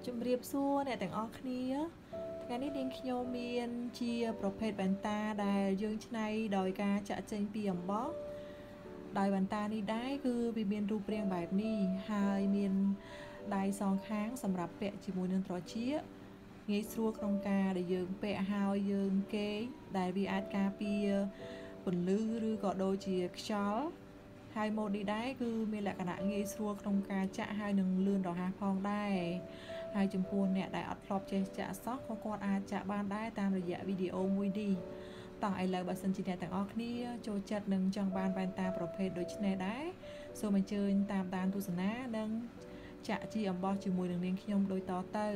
ជំរាបសួរអ្នកទាំងអស់គ្នាថ្ងៃនេះនាងខ្ញុំមានជាប្រភេទវ៉ែនតាដែលយើងច្នៃដោយការចាក់ចេញពីអំបោះដោយវ៉ែនតានេះដែរគឺវាមានរូបរាងបែបនេះហើយមានដៃសងខាងសម្រាប់ពាក់ជាមួយនឹងត្រចៀកងាយស្រួលក្នុងការដែលយើងពាក់ហើយយើងគេងដែលវាអាចការពារពន្លឺឬក៏ដូចជាខ្យល់ហើយម៉ូដនេះដែរគឺមានលក្ខណៈងាយស្រួលក្នុងការចាក់ហើយនឹងលឿនរហ័សផងដែរហើយចំពោះអ្នកដែលអត់ធ្លាប់ចេះចាក់សោះក៏គាត់អាចចាក់បានដែរតាមរយៈវីដេអូមួយនេះតោះឥឡូវបើសិនជាអ្នកទាំងអស់គ្នាចូលចិត្តនឹងចង់បានវ៉ែនតាប្រភេទដូចនេះដែរសូមអញ្ជើញតាមដានទស្សនានិងចាក់ជាអំបោះជាមួយនឹងនាងខ្ញុំដូចតទៅ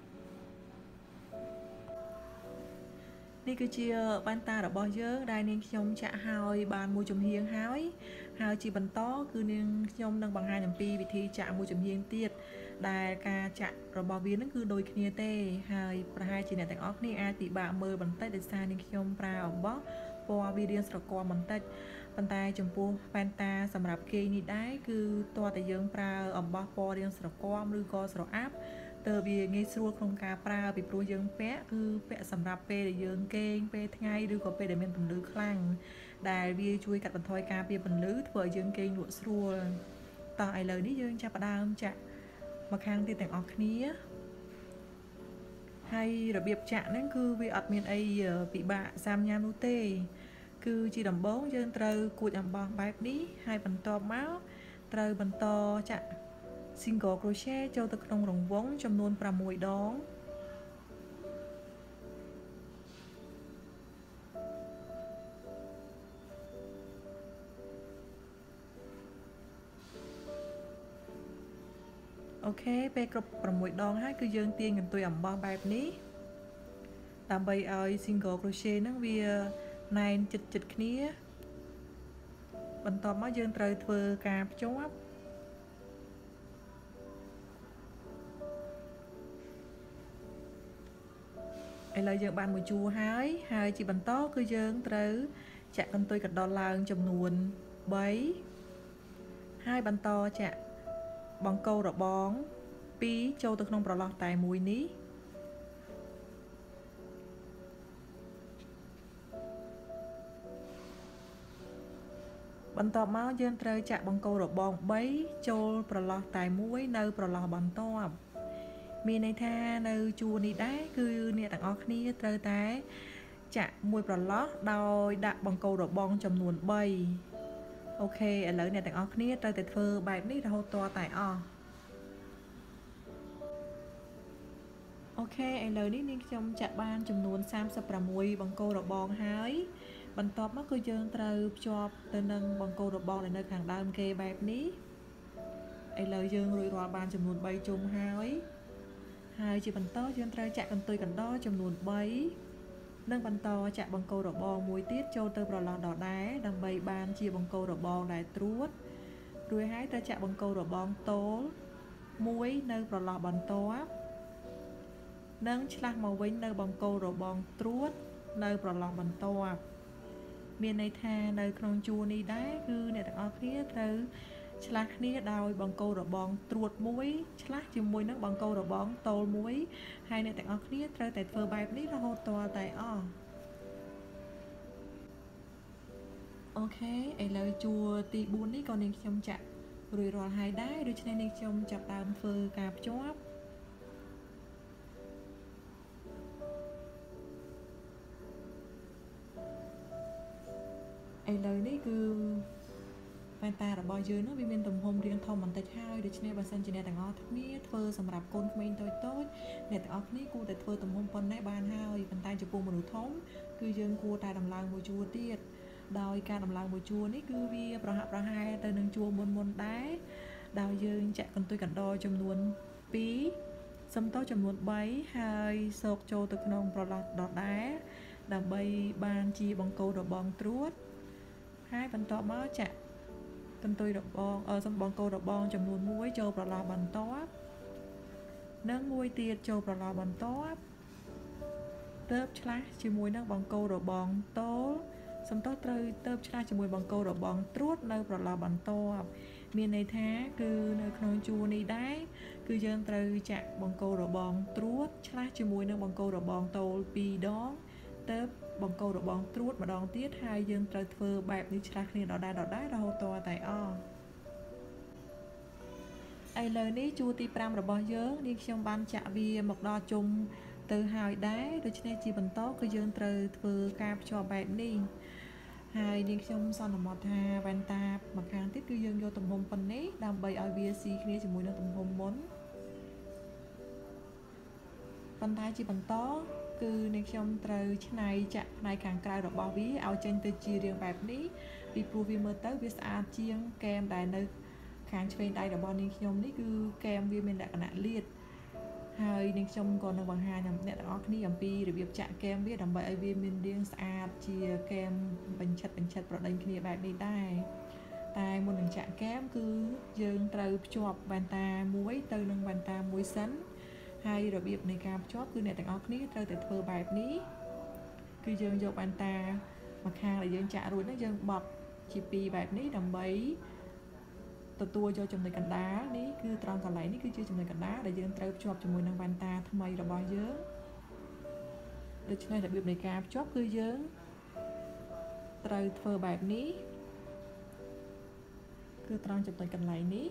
នេះគឺជាវ៉ែនតារបស់យើងដែលនាងខ្ញុំចាក់ហើយបានមួយចំហៀងហើយជាបន្តគឺនាងខ្ញុំនឹងបង្ហាញអំពីវិធីចាក់មួយចំហៀងទៀតដែលការចាក់របស់វានឹងគឺដូចគ្នាទេហើយប្រហែលជាអ្នកទាំងអស់គ្នាអាចពិបាកមើលបន្តិចដោយសារនាងខ្ញុំប្រើអំបោះពណ៌វារាងស្រគាំបន្តិចប៉ុន្តែចំពោះវ៉ែនតាសម្រាប់គេងនេះដែរគឺតើតើយើងប្រើអំបោះពណ៌រាងស្រគាំឬក៏ស្រអាប់តើវាងាយស្រួលក្នុងការប្រើពីព្រោះយើងពាក់គឺពាក់សម្រាប់ពេលដែលយើងគេងពេលថ្ងៃឬក៏ពេលដែលមានពន្លឺខ្លាំងដែលវាជួយកាត់បន្ថយការពារពន្លឺធ្វើឲ្យយើងគេងលក់ស្រួលតោះឥឡូវនេះយើងចាប់ផ្ដើមចាក់មកខាងទៀតទាំងអស់គ្នាហើយរបៀបចាក់ហ្នឹងគឺវាអត់មានអីពិបាកសាមញ៉ាំនោះទេគឺជាដំបូងយើងត្រូវគួចអំបោះបែបនេះហើយបន្ទាប់មកត្រូវបន្តចាក់ single crochet ចូលទៅក្នុងរង្វង់ចំនួន6ដងអូខេពេលគ្រប់6ដងហើយគឺយើងទាញកន្ទុយអំបោះបែបនេះដើម្បីឲ្យ single crochet ហ្នឹងវាណែនជិតគ្នាបន្ទាប់មកយើងត្រូវធ្វើការភ្ជាប់ឥឡូវយើងបានមួយជួរហើយជាបន្តគឺយើងត្រូវចាក់កន្ទុយកណ្ដុរឡើងចំនួន3ហើយបន្តចាក់បង្គោលរបង2ចូលទៅក្នុងប្រឡោះតែមួយនេះបន្ទាប់មកយើងត្រូវចាក់បង្គោលរបង3ចូលប្រឡោះតែមួយនៅប្រឡោះបន្ទាប់មានន័យថានៅជួរនេះដែរគឺអ្នកទាំងអស់គ្នាត្រូវតែចាក់មួយប្រឡោះដោយដាក់បង្គោលរបងចំនួន3អូខេឥឡូវអ្នកទាំងអស់គ្នាត្រូវតែធ្វើបែបនេះរហូតទាល់តែអស់អូខេឥឡូវនេះនាងខ្ញុំចាក់បានចំនួន36បង្គោលរបងហើយបន្ទាប់មកគឺយើងត្រូវភ្ជាប់ទៅនឹងបង្គោលរបងដែលនៅខាងដើមគេបែបនេះឥឡូវយើងរួចរាល់បានចំនួន3ជុំហើយជាបន្តយើងត្រូវចាក់កន្ទុយកណ្ដុរចំនួន3និងបន្តចាក់បង្គោលរបងមួយទៀតចូលទៅប្រឡោះដដែលដើម្បីបានជាបង្គោលរបងដែលត្រួតរួចហើយត្រូវចាក់បង្គោលរបងតូលមួយនៅប្រឡោះបន្ទាប់និងឆ្លាស់មកវិញនៅបង្គោលរបងត្រួតនៅប្រឡោះបន្ទាប់មានន័យថានៅក្នុងជួរនេះដែរគឺអ្នកទាំងអស់គ្នាត្រូវឆ្លាស់គ្នាដោយបង្គោលរបងត្រួតមួយឆ្លាស់ជាមួយនឹងបង្គោលរបងតូលមួយហើយអ្នកទាំងអស់គ្នាត្រូវតែធ្វើបែបនេះរហូតទាល់តែអស់អូខេឥឡូវជួរទី4នេះក៏នាងខ្ញុំចាក់រួចរាល់ហើយដែរដូច្នេះនាងខ្ញុំចាប់ដើមធ្វើការភ្ជាប់ឥឡូវនេះគឺវ៉ែនតារបស់យើងនោះវាមានទំហំរាងធំបន្តិចហើយដូច្នេះបើសិនជាអ្នកទាំងអស់គ្នាធ្វើសម្រាប់កូនក្មេងតូចអ្នកទាំងអស់គ្នាគួរតែធ្វើទំហំប៉ុណ្ណេះបានហើយប៉ុន្តែចំពោះមនុស្សធំគឺយើងគួរតែដំឡើងមួយជួរទៀតដោយការដំឡើងមួយជួរនេះគឺវាប្រហាក់ប្រហែលទៅនឹងជួរមុនដែរដោយយើងចាក់កន្ទុយកណ្ដុរចំនួន2សំតោចំនួន3ហើយសោកចូលទៅក្នុងប្រឡោះដដែលដើម្បីបានជាបង្គោលរបងត្រួតហើយបន្ទាប់មកចាក់កន្ទុយរបងសំបង្គោលរបងចំនួន1ចូលប្រឡោះបន្ទាប់និងមួយទៀតចូលប្រឡោះបន្ទាប់ទើបឆ្លាស់ជាមួយនឹងបង្គោលរបងតូលសំតោត្រូវទើបឆ្លាស់ជាមួយបង្គោលរបងត្រួតនៅប្រឡោះបន្ទាប់មានន័យថាគឺនៅក្នុងជួរនេះដែរគឺយើងត្រូវចាក់បង្គោលរបងត្រួតឆ្លាស់ជាមួយនឹងបង្គោលរបងតូល2ដងទៅបង្គោលរបងត្រួតម្ដងទៀតហើយយើងត្រូវធ្វើបែបនេះឆ្លាស់គ្នាដដែលរហូតតតែអស់ឥឡូវនេះជួរទី5របស់យើងនាងខ្ញុំបានចាក់វាមកដល់ជុំទៅហើយដែរដូច្នេះជាបន្តគឺយើងត្រូវធ្វើការភ្ជាប់បែបនេះហើយនាងខ្ញុំសន្មតថាវ៉ែនតាមកខាងទៀតគឺយើងយកទំហំប៉ុណ្ណេះដើម្បីឲ្យវាស៊ីគ្នាជាមួយនឹងទំហំមុនប៉ុន្តែជាបន្តគឺនាងខ្ញុំត្រូវឆ្នៃចាក់ផ្នែកខាងក្រៅរបស់វាឲ្យចេញទៅជារាងបែបនេះពីព្រោះវាមើលទៅវាស្អាតជាងកែមដែលនៅខាងឆ្វេងដៃរបស់នាងខ្ញុំនេះគឺកែមវាមានលក្ខណៈលាតហើយនាងខ្ញុំក៏នឹងបង្ហាញអ្នកទាំងអស់គ្នាអំពីរបៀបចាក់កែមវាដើម្បីឲ្យវាមានរាងស្អាតជាកែមបញ្ឆិតប្រដេញគ្នាបែបនេះដែរតែមុននឹងចាក់កែមគឺយើងត្រូវភ្ជាប់វ៉ែនតាមួយទៅនឹងវ៉ែនតាមួយសិនហើយរបៀបនៃការភ្ជាប់គឺអ្នកទាំងអស់គ្នាត្រូវតែធ្វើបែបនេះគឺយើងយកវ៉ែនតាមកខាងដែលយើងចាក់រួចហ្នឹងយើងបត់ជាពីរបែបនេះដើម្បីទទួលយកចំណុចកណ្ដាលនេះគឺត្រង់កន្លែងនេះគឺជាចំណុចកណ្ដាលដែលយើងត្រូវភ្ជាប់ជាមួយនឹងវ៉ែនតាថ្មីរបស់យើងដូច្នេះរបៀបនៃការភ្ជាប់គឺយើងត្រូវធ្វើបែបនេះគឺត្រង់ចំណុចកន្លែងនេះ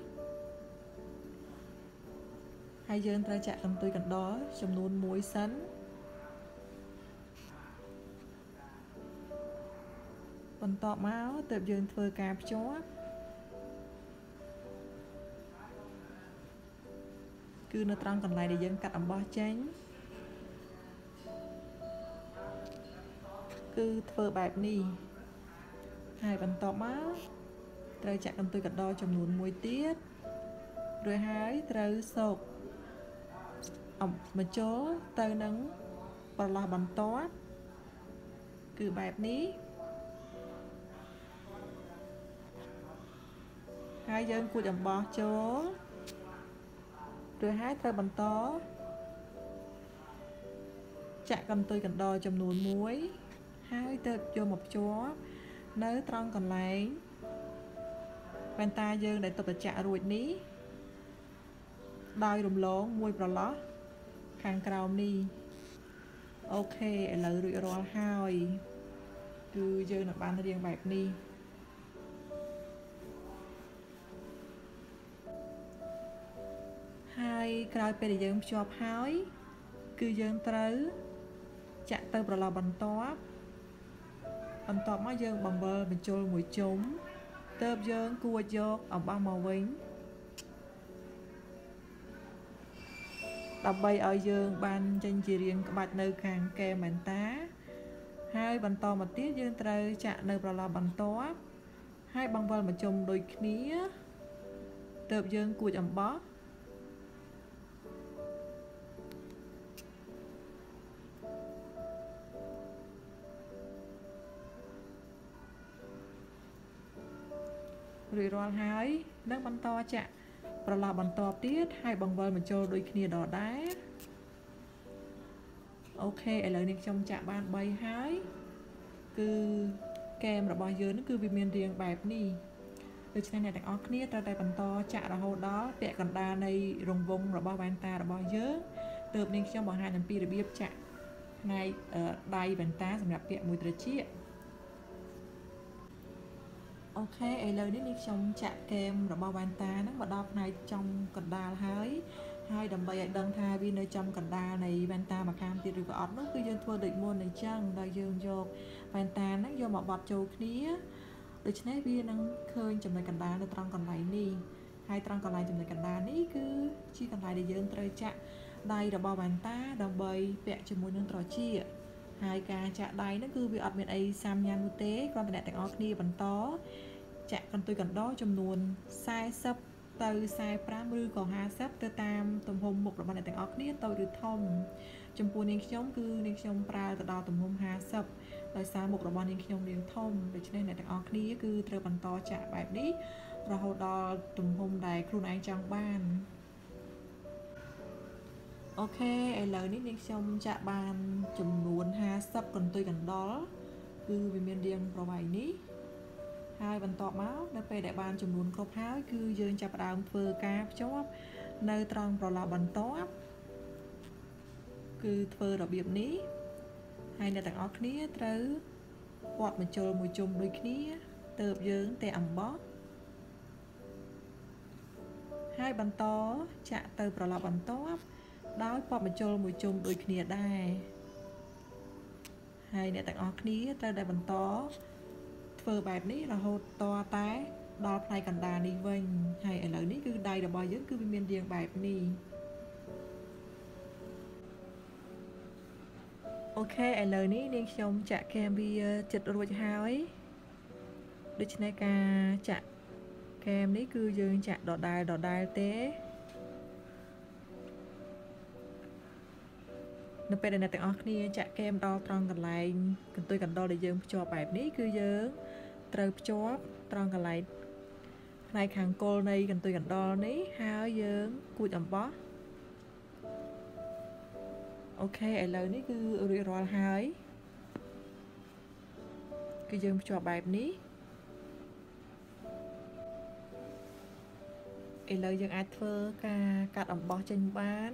ហើយយើងត្រូវចាក់កន្ទុយកណ្ដុរចំនួន1សិនបន្ទាប់មកទើបយើងធ្វើការភ្ជាប់គឺនៅត្រង់កន្លែងដែលយើងកាត់អំបោះចេញគឺធ្វើបែបនេះហើយបន្ទាប់មកត្រូវចាក់កន្ទុយកណ្ដុរចំនួន1ទៀតរួចហើយត្រូវសោកបញ្ចូលទៅនឹងប្រឡោះបន្ទាប់គឺបែបនេះហើយយើងគួចអំបោះចូលរួចហើយត្រូវបន្តចាក់កន្ទុយកណ្ដុរចំនួន1ហើយទៅយកមកភ្ជាប់នៅត្រង់កន្លែងវ៉ែនតាយើងដែលទើបតែចាក់រួចនេះដោយរំលងមួយប្រឡោះខាងក្រោមនេះអូខេឥឡូវរួចរាល់ហើយគឺយើងនឹងបានរាងបែបនេះហើយក្រោយពេលដែលយើងភ្ជាប់ហើយគឺយើងត្រូវចាក់ទៅប្រឡោះបន្ទាប់មកយើងបង្វិលបញ្ចូលមួយជុំទើបយើងគួចយកអំបោះមកវិញដើម្បីឲ្យយើងបានចេញជារាងក្បាច់នៅខាងកែមវ៉ែនតាហើយបន្តមកទៀតយើងត្រូវចាក់នៅប្រឡោះបន្ទាប់ហើយបង្វិលមកជុំដូចគ្នាទើបយើងគួចអំបោះរួចរាល់ហើយនឹងបន្តចាក់ប្រឡោះបន្ទាប់ទៀតហើយបង្វិលបញ្ចូលដូចគ្នាដដែលអូខេឥឡូវនេះខ្ញុំចាក់បាន3ហើយគឺកែមរបស់យើងនឹងគឺវាមានរាងបែបនេះដូច្នេះអ្នកទាំងអស់គ្នាត្រូវតែបន្តចាក់រហូតដល់ពាក់កណ្ដាលនៃរង្វង់របស់វ៉ែនតារបស់យើងទើបនាងខ្ញុំបង្ហាញអំពីរបៀបចាក់ផ្នែកដៃវ៉ែនតាសម្រាប់ពាក់មួយត្រចៀកអូខេឥឡូវនេះនាងខ្ញុំចាក់កែមរបស់វ៉ែនតាហ្នឹងមកដល់ផ្នែកចំកណ្ដាលហើយដើម្បីឲ្យដឹងថាវានៅចំកណ្ដាលនៃវ៉ែនតាមកខាងទៀតឬក៏អត់នោះគឺយើងធ្វើដូចមុនអញ្ចឹងដោយយើងយកវ៉ែនតាហ្នឹងយកមកបត់ចូលគ្នាដូច្នេះវានឹងឃើញចំណុចកណ្ដាលនៅត្រង់កន្លែងនេះហើយត្រង់កន្លែងចំណុចកណ្ដាលនេះគឺជាកន្លែងដែលយើងត្រូវចាក់ដៃរបស់វ៉ែនតាដើម្បីពាក់ជាមួយនឹងត្រចៀកហើយការចាក់ដៃហ្នឹងគឺវាអត់មានអីសាមញ្ញនោះទេគ្រាន់តែអ្នកទាំងអស់គ្នាបន្តចាក់កន្ទុយកណ្ដុរចំនួន40ទៅ45ឬក៏50ទៅតាមទំហំមុខរបស់អ្នកទាំងអស់គ្នាតូចឬធំចំពោះនាងខ្ញុំគឺនាងខ្ញុំប្រើទៅដល់ទំហំ50ដោយសារមុខរបស់នាងខ្ញុំរាងធំដូច្នេះអ្នកទាំងអស់គ្នាគឺត្រូវបន្តចាក់បែបនេះរហូតដល់ទំហំដែលខ្លួនឯងចង់បានអូខេឥឡូវនេះនាងខ្ញុំចាក់បានចំនួន50កន្ទុយកណ្ដុរគឺវាមានរាងប្រវែងនេះហ haiបន្តមកនៅពេលដែលបានចំនួនគ្រប់ហើយគឺយើងចាប់ផ្ដើមធ្វើការភ្ជាប់នៅត្រង់ប្រឡោះបន្ទាប់គឺធ្វើរបៀបនេះហើយអ្នកទាំងអស់គ្នាត្រូវពាត់បញ្ចូលមួយជុំដូចគ្នាទើបយើងតែអំបោះហើយបន្តចាក់ទៅប្រឡោះបន្ទាប់ដោយពាត់បញ្ចូលមួយជុំដូចគ្នាដែរហើយអ្នកទាំងអស់គ្នាត្រូវតែបន្តធ្វើបែបនេះរហូតតតែដល់ផ្នែកកណ្ដាលនេះវិញហើយឥឡូវនេះគឺដៃរបស់យើងគឺវាមានរាងបែបនេះអូខេឥឡូវនេះនាងខ្ញុំចាក់គែមវាចិត្តរួចហើយដូច្នេះការចាក់គែមនេះគឺយើងចាក់ដដែលទេនៅពេលដែលអ្នកទាំងអស់គ្នាចាក់គែមដល់ត្រង់កន្លែងកន្ទុយកណ្ដុរដែលយើងភ្ជាប់បែបនេះគឺយើងត្រូវភ្ជាប់ត្រង់កន្លែងផ្នែកខាងគល់នៃកន្ទុយកណ្ដុរនេះហើយយើងគួចអំបោះអូខេឥឡូវនេះគឺរួចរាល់ហើយគឺយើងភ្ជាប់បែបនេះឥឡូវយើងអាចធ្វើការកាត់អំបោះចេញបាន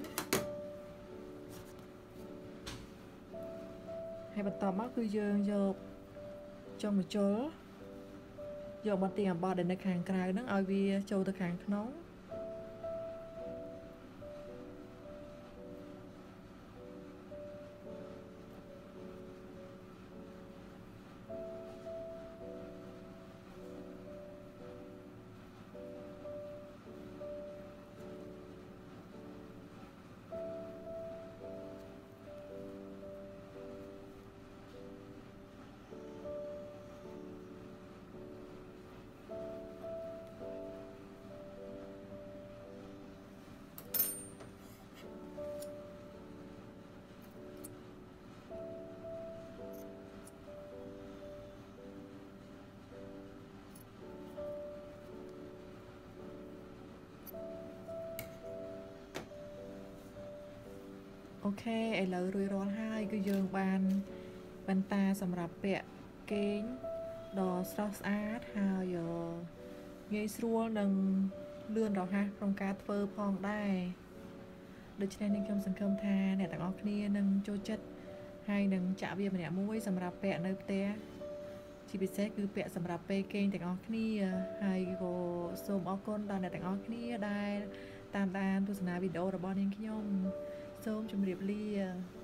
ហើយបន្តមកគឺយើងយកចុងម្ជុលយកបន្ទាំអំបោះដែលនៅខាងក្រៅហ្នឹងឲ្យវាចូលទៅខាងក្នុងអូខេឥឡូវរួចរាល់ហើយគឺយើងបានវ៉ែនតាសម្រាប់ពាក់គេងដ៏ស្រស់ស្អាតហើយងាយស្រួលនិងលឿនរហ័សក្នុងការធ្វើផងដែរដូច្នេះនាងខ្ញុំសង្ឃឹមថាអ្នកទាំងអស់គ្នានឹងចូលចិត្តហើយនឹងចាក់វាម្នាក់មួយសម្រាប់ពាក់នៅផ្ទះជាពិសេសគឺពាក់សម្រាប់ពេលគេងទាំងអស់គ្នាហើយក៏សូមអរគុណដល់អ្នកទាំងអស់គ្នាដែលតាមដានទស្សនាវីដេអូរបស់នាងខ្ញុំសូមជម្រាបលា